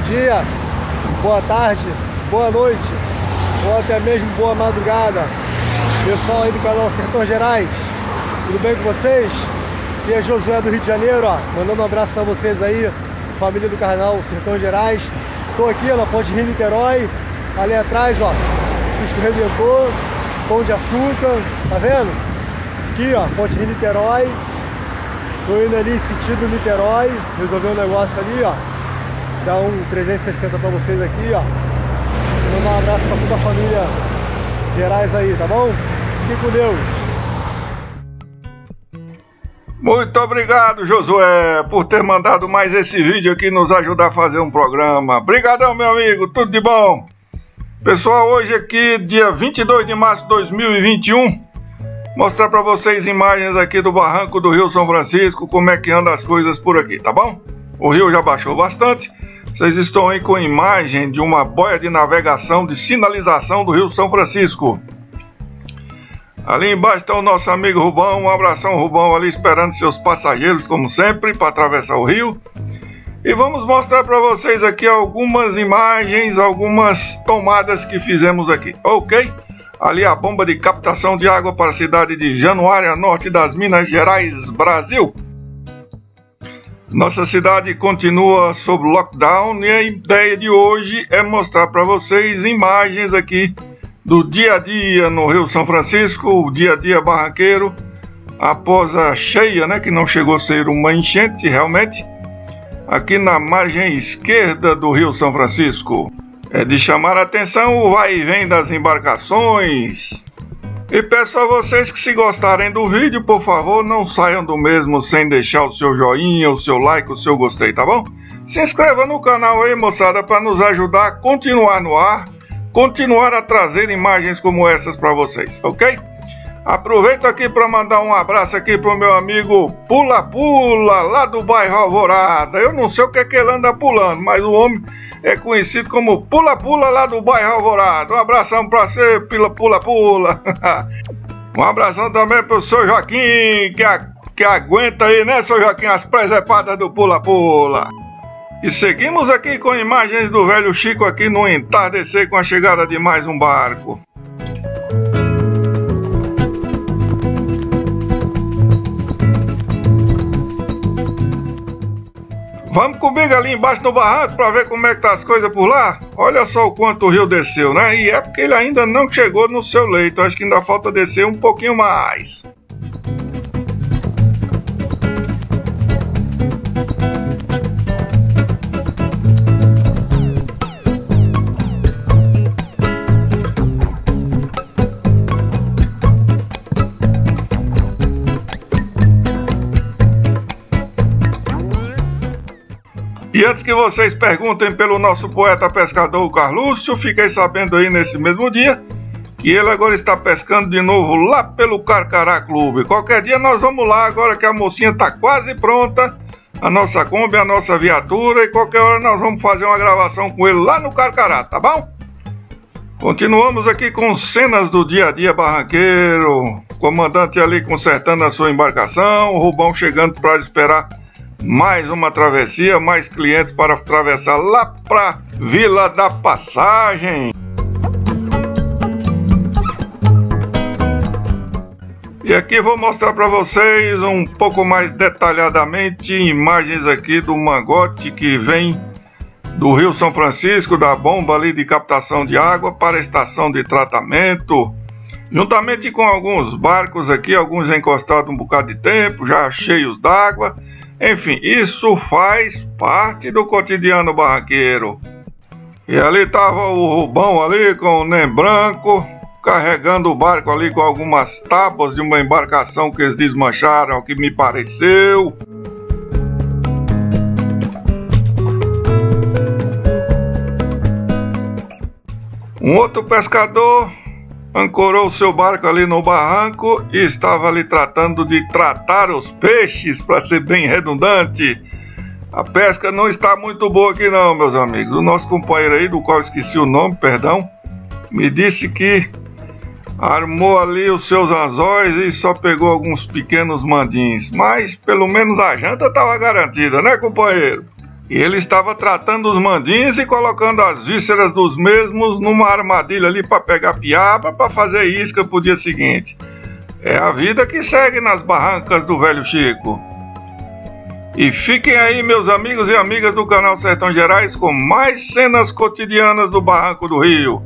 dia, boa tarde, boa noite, ou até mesmo boa madrugada. Pessoal aí do canal Sertões Gerais, tudo bem com vocês? Aqui é Josué do Rio de Janeiro, ó, mandando um abraço para vocês aí, família do canal Sertões Gerais. Estou aqui na Ponte Rio Niterói, ali atrás, ó, Cristo Redentor, Pão de Açúcar, tá vendo? Aqui, ó, Ponte Rio Niterói. Tô indo ali sentido Niterói, resolver um negócio ali, ó. Dar um 360 pra vocês aqui, ó. Mandar um abraço pra toda a família Gerais aí, tá bom? Fique com Deus. Muito obrigado, Josué, por ter mandado mais esse vídeo aqui nos ajudar a fazer um programa. Obrigadão, meu amigo, tudo de bom. Pessoal, hoje aqui, dia 22 de março de 2021, mostrar para vocês imagens aqui do barranco do Rio São Francisco, como é que andam as coisas por aqui, tá bom? O rio já baixou bastante. Vocês estão aí com imagem de uma boia de navegação de sinalização do Rio São Francisco. Ali embaixo está o nosso amigo Rubão, um abração Rubão ali esperando seus passageiros, como sempre, para atravessar o rio. E vamos mostrar para vocês aqui algumas imagens, algumas tomadas que fizemos aqui, ok? Ali a bomba de captação de água para a cidade de Januária, norte das Minas Gerais, Brasil. Nossa cidade continua sob lockdown e a ideia de hoje é mostrar para vocês imagens aqui do dia a dia no Rio São Francisco, o dia a dia barranqueiro, após a cheia, né, que não chegou a ser uma enchente realmente, aqui na margem esquerda do Rio São Francisco. É de chamar a atenção o vai e vem das embarcações. E peço a vocês que, se gostarem do vídeo, por favor, não saiam do mesmo sem deixar o seu joinha, o seu like, o seu gostei, tá bom? Se inscreva no canal aí, moçada, para nos ajudar a continuar no ar, continuar a trazer imagens como essas para vocês, ok? Aproveito aqui para mandar um abraço aqui pro meu amigo Pula Pula, lá do bairro Alvorada. Eu não sei o que é que ele anda pulando, mas o homem é conhecido como Pula Pula, lá do bairro Alvorada. Um abração pra você, Pula Pula. Um abração também pro seu Joaquim, que aguenta aí, né, seu Joaquim, as presepadas do Pula Pula. E seguimos aqui com imagens do velho Chico aqui no entardecer com a chegada de mais um barco. Vamos comigo ali embaixo no barranco para ver como é que tá as coisas por lá? Olha só o quanto o rio desceu, né? E é porque ele ainda não chegou no seu leito. Acho que ainda falta descer um pouquinho mais. E antes que vocês perguntem pelo nosso poeta pescador Carlúcio, fiquei sabendo aí nesse mesmo dia que ele agora está pescando de novo lá pelo Carcará Clube. Qualquer dia nós vamos lá, agora que a mocinha está quase pronta, a nossa Kombi, a nossa viatura, e qualquer hora nós vamos fazer uma gravação com ele lá no Carcará, tá bom? Continuamos aqui com cenas do dia a dia barranqueiro, comandante ali consertando a sua embarcação, o Rubão chegando para esperar mais uma travessia, mais clientes para atravessar lá para Vila da Passagem. E aqui vou mostrar para vocês um pouco mais detalhadamente imagens aqui do mangote que vem do Rio São Francisco, da bomba ali de captação de água para a estação de tratamento, juntamente com alguns barcos aqui, alguns encostados um bocado de tempo, já cheios d'água. Enfim, isso faz parte do cotidiano barranqueiro. E ali estava o Rubão ali com o Nem Branco, carregando o barco ali com algumas tábuas de uma embarcação que eles desmancharam, ao que me pareceu. Um outro pescador ancorou seu barco ali no barranco e estava ali tratando de tratar os peixes, para ser bem redundante. A pesca não está muito boa aqui não, meus amigos. O nosso companheiro aí, do qual esqueci o nome, perdão, me disse que armou ali os seus anzóis e só pegou alguns pequenos mandins. Mas pelo menos a janta estava garantida, né, companheiro? E ele estava tratando os mandins e colocando as vísceras dos mesmos numa armadilha ali para pegar piaba, para fazer isca pro dia seguinte. É a vida que segue nas barrancas do Velho Chico. E fiquem aí, meus amigos e amigas do canal Sertão Gerais, com mais cenas cotidianas do Barranco do Rio.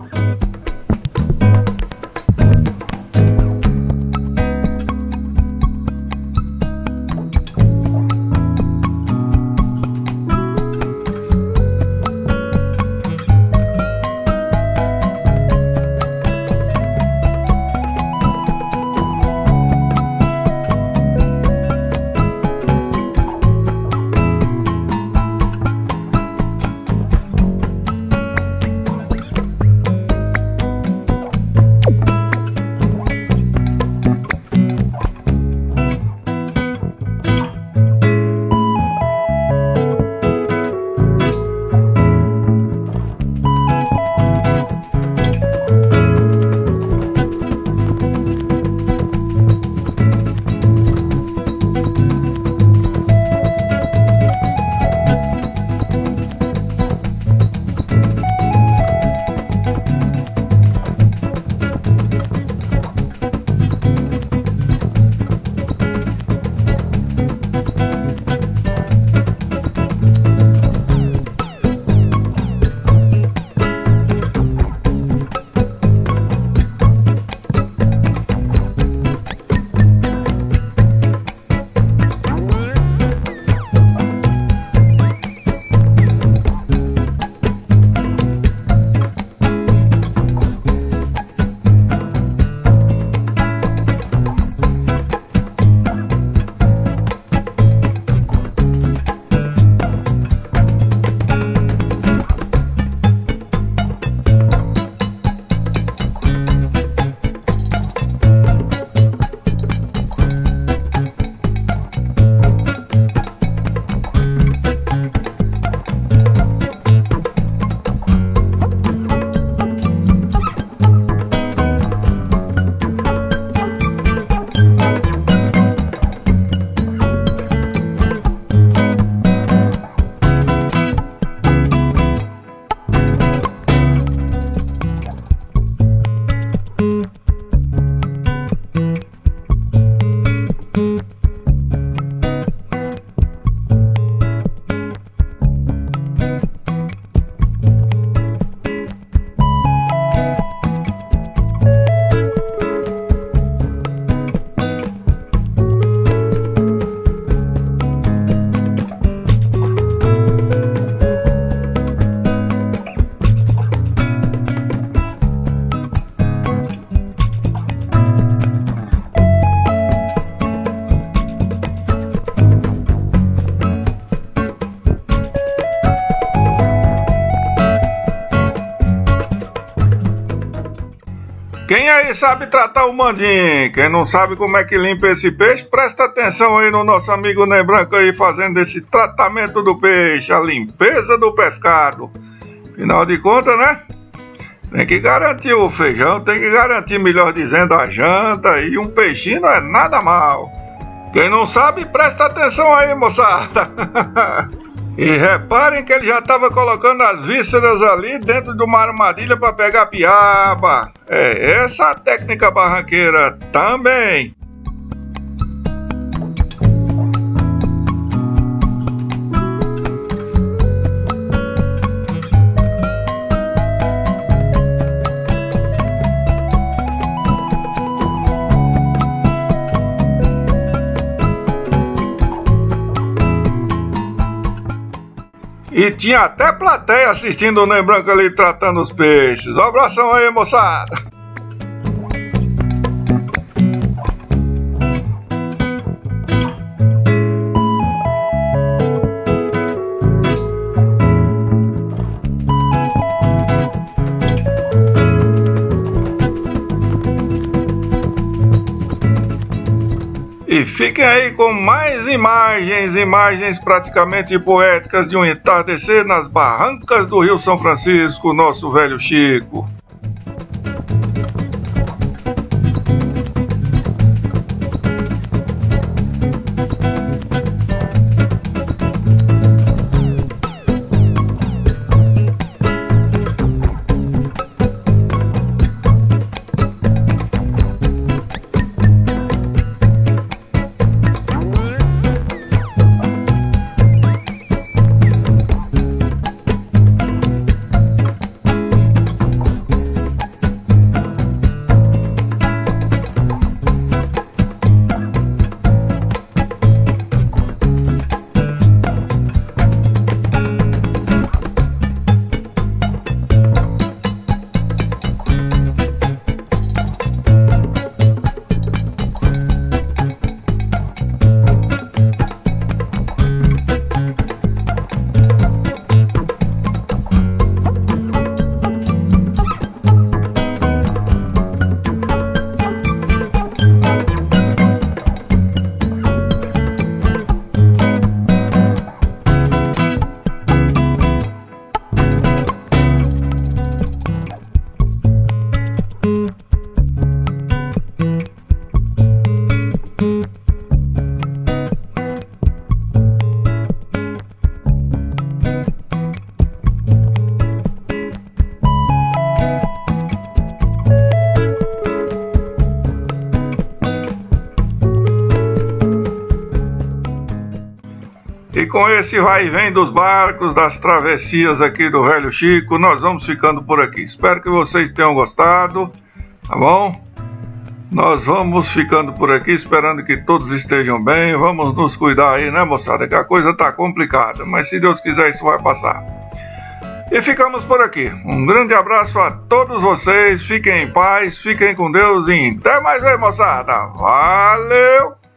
Quem aí sabe tratar o mandim? Quem não sabe como é que limpa esse peixe, presta atenção aí no nosso amigo Ney Branco aí fazendo esse tratamento do peixe, a limpeza do pescado. Afinal de contas, né? Tem que garantir o feijão, tem que garantir, melhor dizendo, a janta, e um peixinho não é nada mal. Quem não sabe, presta atenção aí, moçada. E reparem que ele já estava colocando as vísceras ali dentro de uma armadilha para pegar piaba. É essa a técnica barranqueira também. E tinha até plateia assistindo o Ney Branco ali tratando os peixes. Um abração aí, moçada! E fiquem aí com mais imagens praticamente poéticas de um entardecer nas barrancas do Rio São Francisco, nosso Velho Chico. com esse vai e vem dos barcos, das travessias aqui do Velho Chico, nós vamos ficando por aqui. Espero que vocês tenham gostado, tá bom? Nós vamos ficando por aqui, esperando que todos estejam bem. Vamos nos cuidar aí, né, moçada? Que a coisa tá complicada, mas se Deus quiser isso vai passar. E ficamos por aqui. Um grande abraço a todos vocês, fiquem em paz, fiquem com Deus e até mais aí, moçada. Valeu!